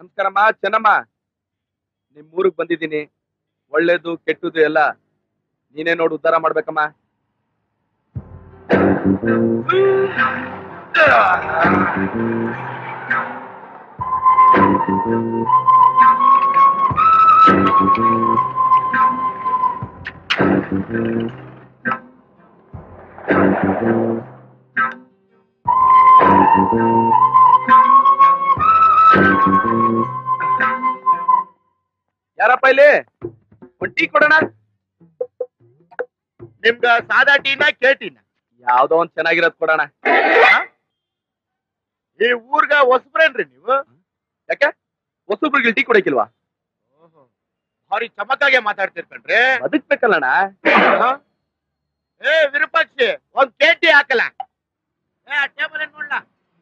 ನಮಸ್ಕಾರಮ್ಮ ಚೆನ್ನಮ್ಮ. ನಿಮ್ ಊರಿಗೆ ಬಂದಿದ್ದೀನಿ. ಒಳ್ಳೇದು ಕೆಟ್ಟದು ಎಲ್ಲ ನೀನೇ ನೋಡು ಉದ್ಧಾರ ಮಾಡ್ಬೇಕಮ್ಮ. ಯಾರಪ್ಪ ಇಲ್ಲಿ? ಒಂದ್ ಟೀ ಕೊಡೋಣ. ನಿಮ್ಗ ಸಾದಾ ಟೀನ ಕೇಳ್ತೀನ? ಯಾವ್ದೋ ಒಂದ್ ಚೆನ್ನಾಗಿರೋದ್ ಕೊಡೋಣ. ಈ ಊರ್ಗ ಹೊಸಬ್ರೇನ್ರಿ ನೀವು? ಯಾಕೆ ಹೊಸಬ್ರಿಗೆ ಟೀ ಕೊಡಕಿಲ್ವಾ? ಭಾರಿ ಚಮಕಾಗೆ ಮಾತಾಡ್ತಿರ್ಕಂಡ್ರಿ. ಬದುಕ್ಬೇಕಲ್ಲಣ್ಣ. ಏ ವಿರೂಪಾಕ್ಷಿ, ಒಂದ್ ಕೇಟಿ ಹಾಕಲ್ಲ. ಟೇಬಲ್ ನೋಡ್ಲಾ?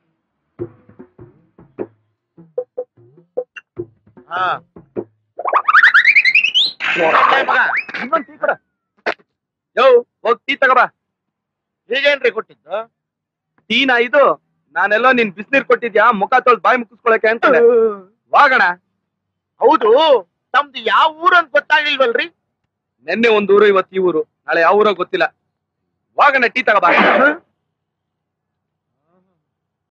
ಇನ್ನೊಂದ್ ಟೀ ಕೊಡ. ಯೋ ಹೋಗ್ ಟೀ ತಗೋಬಾ. ಈಗೇನ್ರಿ ಕೊಟ್ಟಿದ್ದು? ಟೀನಾ ಇದು? ನಾನೆಲ್ಲೋ ನಿನ್ ಬಿಸಿನೀರ್ ಕೊಟ್ಟಿದ್ಯಾ ಮುಖ ತೊಳ್ದು ಬಾಯಿ ಮುಕ್ಕಿಸ್ಕೊಳಕ್ಕೆ ಅಂತ ವಾಗಣ. ಹೌದು, ತಮ್ದು ಯಾವ ಊರು ಅಂತ ಗೊತ್ತಾಗ್ಲಿಲ್ವಲ್ರಿ? ನೆನ್ನೆ ಒಂದ್ ಊರು, ಇವತ್ತು ಈ ಊರು, ನಾಳೆ ಯಾವ ಊರೋ ಗೊತ್ತಿಲ್ಲ. ವಾಗಣ ಟೀ ತಗೋಬಾ.